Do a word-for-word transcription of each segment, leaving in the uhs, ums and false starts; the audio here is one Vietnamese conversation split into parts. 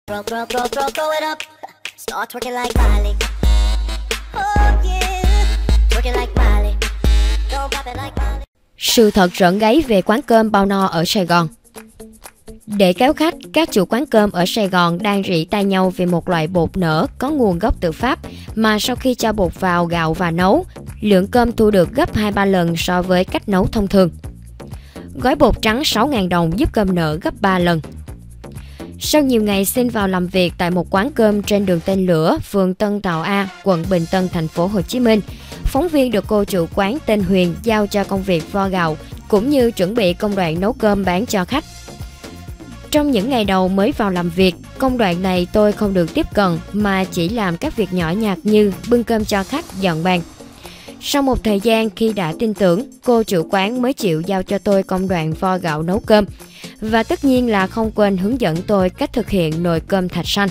Throw, throw, throw, throw, throw it up. Start twerking like Miley. Oh yeah, twerking like Miley. Don't pop it like Miley. Sự thật rợn gáy về quán cơm bao no ở Sài Gòn. Để kéo khách, các chủ quán cơm ở Sài Gòn đang rỉ tai nhau về một loại bột nở có nguồn gốc từ Pháp mà sau khi cho bột vào gạo và nấu, lượng cơm thu được gấp hai ba lần so với cách nấu thông thường. Gói bột trắng sáu nghìn đồng giúp cơm nở gấp ba lần. Sau nhiều ngày xin vào làm việc tại một quán cơm trên đường Tên Lửa, phường Tân Tàu A, quận Bình Tân, thành phố Hồ Chí Minh, phóng viên được cô chủ quán tên Huyền giao cho công việc vo gạo cũng như chuẩn bị công đoạn nấu cơm bán cho khách. Trong những ngày đầu mới vào làm việc, công đoạn này tôi không được tiếp cận mà chỉ làm các việc nhỏ nhặt như bưng cơm cho khách, dọn bàn. Sau một thời gian khi đã tin tưởng, cô chủ quán mới chịu giao cho tôi công đoạn vo gạo nấu cơm. Và tất nhiên là không quên hướng dẫn tôi cách thực hiện nồi cơm thạch xanh.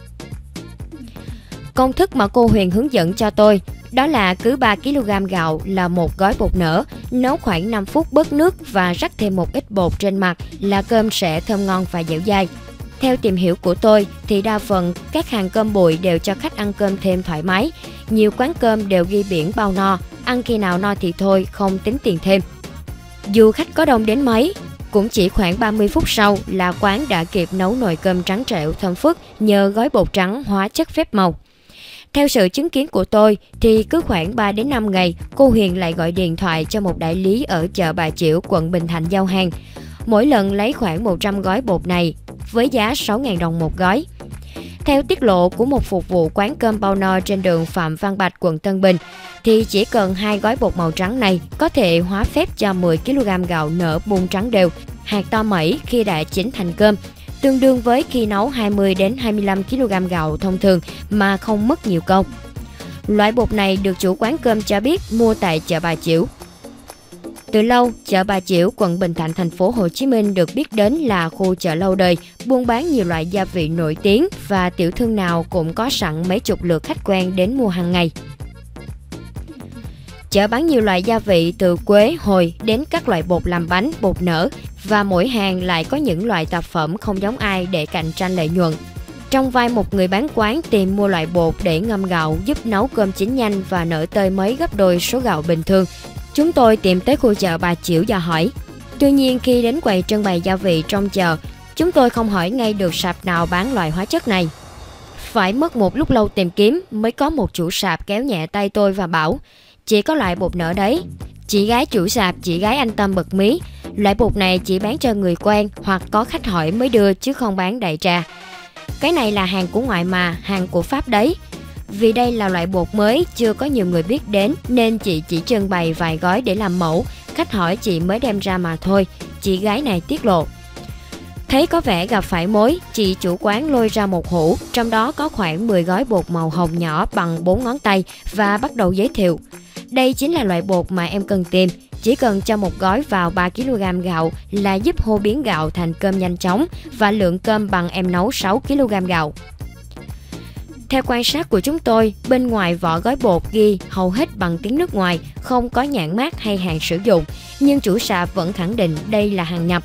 Công thức mà cô Huyền hướng dẫn cho tôi đó là cứ ba ki lô gam gạo là một gói bột nở, nấu khoảng năm phút bớt nước và rắc thêm một ít bột trên mặt là cơm sẽ thơm ngon và dẻo dai. Theo tìm hiểu của tôi thì đa phần các hàng cơm bụi đều cho khách ăn cơm thêm thoải mái. Nhiều quán cơm đều ghi biển bao no, ăn khi nào no thì thôi, không tính tiền thêm. Dù khách có đông đến mấy, cũng chỉ khoảng ba mươi phút sau là quán đã kịp nấu nồi cơm trắng trẻo thơm phức nhờ gói bột trắng hóa chất phép màu. Theo sự chứng kiến của tôi thì cứ khoảng ba đến năm ngày, cô Huyền lại gọi điện thoại cho một đại lý ở chợ Bà Chiểu, quận Bình Thạnh giao hàng. Mỗi lần lấy khoảng một trăm gói bột này với giá sáu nghìn đồng một gói. Theo tiết lộ của một phục vụ quán cơm bao no trên đường Phạm Văn Bạch, quận Tân Bình, thì chỉ cần hai gói bột màu trắng này có thể hóa phép cho mười ki lô gam gạo nở bung trắng đều, hạt to mẩy khi đã chín thành cơm, tương đương với khi nấu hai mươi đến hai mươi lăm ki lô gam gạo thông thường mà không mất nhiều công. Loại bột này được chủ quán cơm cho biết mua tại chợ Bà Chiểu. Từ lâu, chợ Bà Chiểu, quận Bình Thạnh, thành phố Hồ Chí Minh được biết đến là khu chợ lâu đời, buôn bán nhiều loại gia vị nổi tiếng và tiểu thương nào cũng có sẵn mấy chục lượt khách quen đến mua hàng ngày. Chợ bán nhiều loại gia vị từ quế, hồi đến các loại bột làm bánh, bột nở và mỗi hàng lại có những loại tạp phẩm không giống ai để cạnh tranh lợi nhuận. Trong vai một người bán quán tìm mua loại bột để ngâm gạo giúp nấu cơm chín nhanh và nở tơi mấy gấp đôi số gạo bình thường, chúng tôi tìm tới khu chợ Bà Chiểu dò hỏi. Tuy nhiên khi đến quầy trưng bày gia vị trong chợ, chúng tôi không hỏi ngay được sạp nào bán loại hóa chất này. Phải mất một lúc lâu tìm kiếm mới có một chủ sạp kéo nhẹ tay tôi và bảo: "Chỉ có loại bột nở đấy." Chị gái chủ sạp, chị gái anh Tâm bật mí: "Loại bột này chỉ bán cho người quen hoặc có khách hỏi mới đưa chứ không bán đại trà. Cái này là hàng của ngoại mà, hàng của Pháp đấy. Vì đây là loại bột mới chưa có nhiều người biết đến nên chị chỉ trưng bày vài gói để làm mẫu, khách hỏi chị mới đem ra mà thôi", chị gái này tiết lộ. Thấy có vẻ gặp phải mối, chị chủ quán lôi ra một hũ, trong đó có khoảng mười gói bột màu hồng nhỏ bằng bốn ngón tay và bắt đầu giới thiệu: "Đây chính là loại bột mà em cần tìm, chỉ cần cho một gói vào ba ki lô gam gạo là giúp hô biến gạo thành cơm nhanh chóng và lượng cơm bằng em nấu sáu ki lô gam gạo." Theo quan sát của chúng tôi, bên ngoài vỏ gói bột ghi hầu hết bằng tiếng nước ngoài, không có nhãn mác hay hạn sử dụng, nhưng chủ sạp vẫn khẳng định đây là hàng nhập.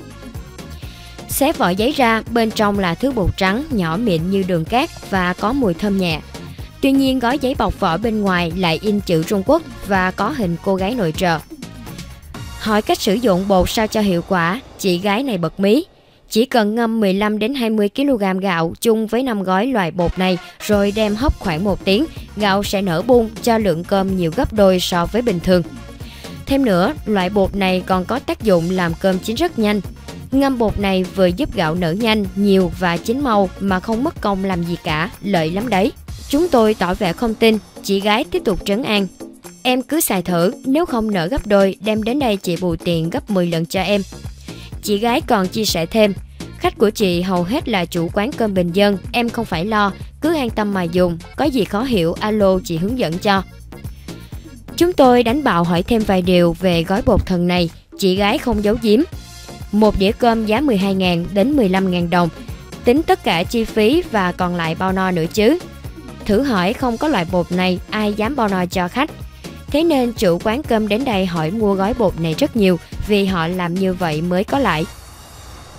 Xé vỏ giấy ra, bên trong là thứ bột trắng, nhỏ mịn như đường cát và có mùi thơm nhẹ. Tuy nhiên gói giấy bọc vỏ bên ngoài lại in chữ Trung Quốc và có hình cô gái nội trợ. Hỏi cách sử dụng bột sao cho hiệu quả, chị gái này bật mí: "Chỉ cần ngâm mười lăm đến hai mươi ki lô gam gạo chung với năm gói loại bột này rồi đem hấp khoảng một tiếng, gạo sẽ nở bung cho lượng cơm nhiều gấp đôi so với bình thường. Thêm nữa, loại bột này còn có tác dụng làm cơm chín rất nhanh. Ngâm bột này vừa giúp gạo nở nhanh, nhiều và chín mau mà không mất công làm gì cả, lợi lắm đấy." Chúng tôi tỏ vẻ không tin, chị gái tiếp tục trấn an: "Em cứ xài thử, nếu không nở gấp đôi, đem đến đây chị bù tiền gấp mười lần cho em." Chị gái còn chia sẻ thêm: "Khách của chị hầu hết là chủ quán cơm bình dân, em không phải lo, cứ an tâm mà dùng, có gì khó hiểu alo chị hướng dẫn cho." Chúng tôi đánh bạo hỏi thêm vài điều về gói bột thần này, chị gái không giấu giếm. Một đĩa cơm giá mười hai nghìn đến mười lăm nghìn đồng, tính tất cả chi phí và còn lại bao no nữa chứ. Thử hỏi không có loại bột này ai dám bao no cho khách. Thế nên chủ quán cơm đến đây hỏi mua gói bột này rất nhiều vì họ làm như vậy mới có lãi.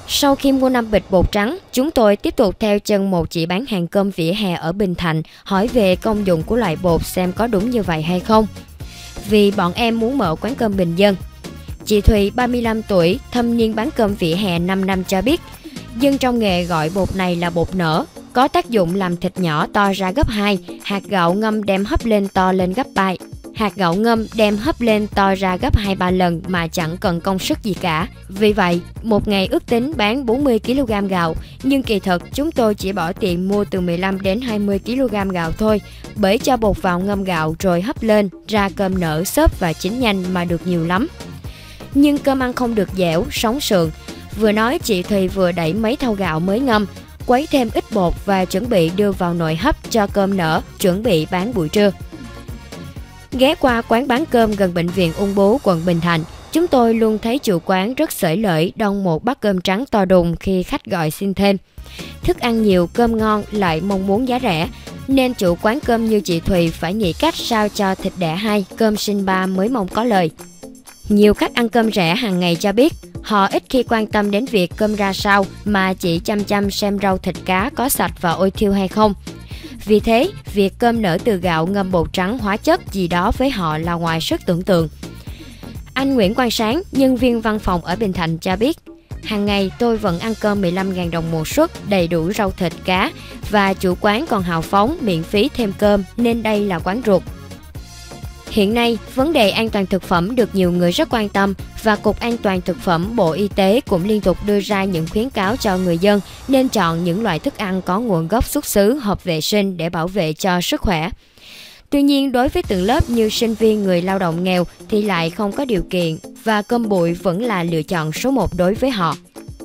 Sau khi mua năm bịch bột trắng, chúng tôi tiếp tục theo chân một chị bán hàng cơm vỉa hè ở Bình Thạnh hỏi về công dụng của loại bột xem có đúng như vậy hay không. Vì bọn em muốn mở quán cơm bình dân. Chị Thùy, ba mươi lăm tuổi, thâm niên bán cơm vỉa hè năm năm cho biết, dân trong nghề gọi bột này là bột nở, có tác dụng làm thịt nhỏ to ra gấp hai, hạt gạo ngâm đem hấp lên to lên gấp ba. Hạt gạo ngâm đem hấp lên to ra gấp hai ba lần mà chẳng cần công sức gì cả. Vì vậy, một ngày ước tính bán bốn mươi ki lô gam gạo, nhưng kỳ thực chúng tôi chỉ bỏ tiền mua từ mười lăm đến hai mươi ki lô gam gạo thôi, bởi cho bột vào ngâm gạo rồi hấp lên, ra cơm nở xốp và chín nhanh mà được nhiều lắm. Nhưng cơm ăn không được dẻo, sống sườn. Vừa nói chị Thùy vừa đẩy mấy thau gạo mới ngâm, quấy thêm ít bột và chuẩn bị đưa vào nồi hấp cho cơm nở, chuẩn bị bán buổi trưa. Ghé qua quán bán cơm gần bệnh viện Ung Bướu, quận Bình Thạnh, chúng tôi luôn thấy chủ quán rất xởi lởi đong một bát cơm trắng to đùng khi khách gọi xin thêm. Thức ăn nhiều, cơm ngon lại mong muốn giá rẻ, nên chủ quán cơm như chị Thùy phải nghĩ cách sao cho thịt đẻ hai, cơm sinh ba mới mong có lời. Nhiều khách ăn cơm rẻ hàng ngày cho biết, họ ít khi quan tâm đến việc cơm ra sao mà chỉ chăm chăm xem rau thịt cá có sạch và ôi thiêu hay không. Vì thế, việc cơm nở từ gạo ngâm bột trắng hóa chất gì đó với họ là ngoài sức tưởng tượng. Anh Nguyễn Quang Sáng, nhân viên văn phòng ở Bình Thạnh cho biết, hàng ngày tôi vẫn ăn cơm mười lăm nghìn đồng một suất, đầy đủ rau thịt cá và chủ quán còn hào phóng miễn phí thêm cơm nên đây là quán ruột. Hiện nay, vấn đề an toàn thực phẩm được nhiều người rất quan tâm và Cục An toàn Thực phẩm Bộ Y tế cũng liên tục đưa ra những khuyến cáo cho người dân nên chọn những loại thức ăn có nguồn gốc xuất xứ hợp vệ sinh để bảo vệ cho sức khỏe. Tuy nhiên, đối với từng lớp như sinh viên, người lao động nghèo thì lại không có điều kiện và cơm bụi vẫn là lựa chọn số một đối với họ.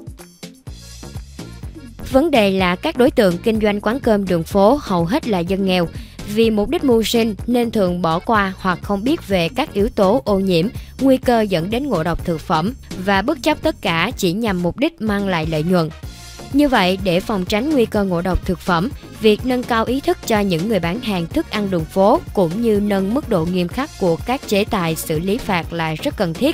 Vấn đề là các đối tượng kinh doanh quán cơm đường phố hầu hết là dân nghèo. Vì mục đích mưu sinh nên thường bỏ qua hoặc không biết về các yếu tố ô nhiễm, nguy cơ dẫn đến ngộ độc thực phẩm và bất chấp tất cả chỉ nhằm mục đích mang lại lợi nhuận. Như vậy, để phòng tránh nguy cơ ngộ độc thực phẩm, việc nâng cao ý thức cho những người bán hàng thức ăn đường phố cũng như nâng mức độ nghiêm khắc của các chế tài xử lý phạt là rất cần thiết.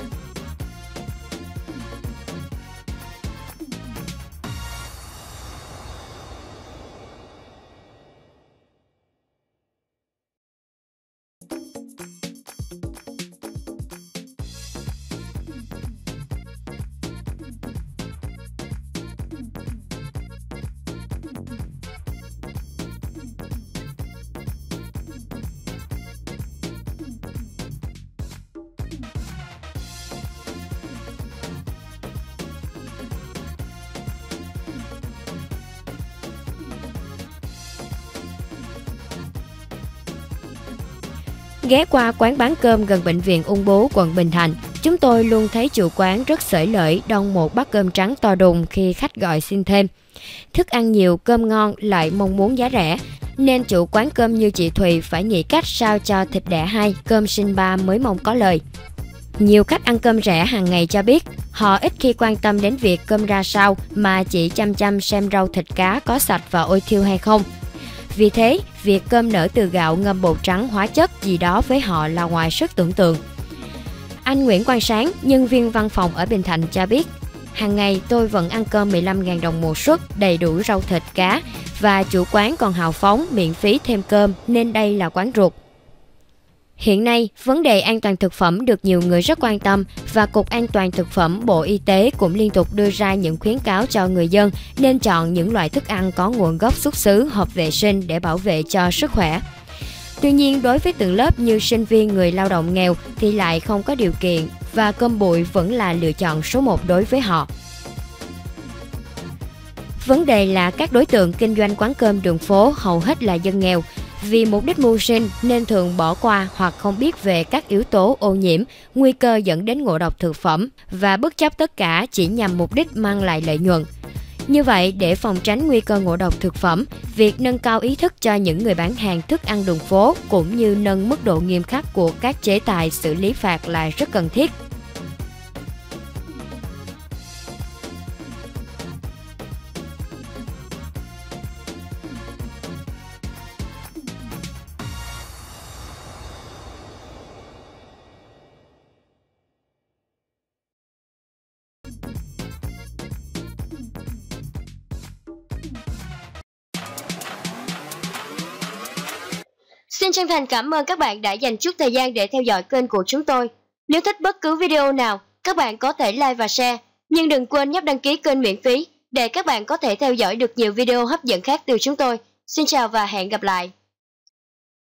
Ghé qua quán bán cơm gần bệnh viện Ung Bướu, quận Bình Thạnh, chúng tôi luôn thấy chủ quán rất xởi lởi đong một bát cơm trắng to đùng khi khách gọi xin thêm. Thức ăn nhiều, cơm ngon lại mong muốn giá rẻ, nên chủ quán cơm như chị Thùy phải nghĩ cách sao cho thịt đẻ hai, cơm sinh ba mới mong có lời. Nhiều khách ăn cơm rẻ hàng ngày cho biết, họ ít khi quan tâm đến việc cơm ra sao mà chỉ chăm chăm xem rau thịt cá có sạch và ôi thiêu hay không. Vì thế, việc cơm nở từ gạo ngâm bột trắng hóa chất gì đó với họ là ngoài sức tưởng tượng. Anh Nguyễn Quang Sáng, nhân viên văn phòng ở Bình Thạnh cho biết, hàng ngày tôi vẫn ăn cơm mười lăm nghìn đồng một suất, đầy đủ rau thịt cá và chủ quán còn hào phóng miễn phí thêm cơm nên đây là quán ruột. Hiện nay, vấn đề an toàn thực phẩm được nhiều người rất quan tâm và Cục An toàn Thực phẩm Bộ Y tế cũng liên tục đưa ra những khuyến cáo cho người dân nên chọn những loại thức ăn có nguồn gốc xuất xứ hợp vệ sinh để bảo vệ cho sức khỏe. Tuy nhiên, đối với từng lớp như sinh viên, người lao động nghèo thì lại không có điều kiện và cơm bụi vẫn là lựa chọn số một đối với họ. Vấn đề là các đối tượng kinh doanh quán cơm đường phố hầu hết là dân nghèo. Vì mục đích mưu sinh nên thường bỏ qua hoặc không biết về các yếu tố ô nhiễm, nguy cơ dẫn đến ngộ độc thực phẩm và bất chấp tất cả chỉ nhằm mục đích mang lại lợi nhuận. Như vậy, để phòng tránh nguy cơ ngộ độc thực phẩm, việc nâng cao ý thức cho những người bán hàng thức ăn đường phố cũng như nâng mức độ nghiêm khắc của các chế tài xử lý phạt là rất cần thiết. Xin chân thành cảm ơn các bạn đã dành chút thời gian để theo dõi kênh của chúng tôi. Nếu thích bất cứ video nào, các bạn có thể like và share, nhưng đừng quên nhấp đăng ký kênh miễn phí để các bạn có thể theo dõi được nhiều video hấp dẫn khác từ chúng tôi. Xin chào và hẹn gặp lại.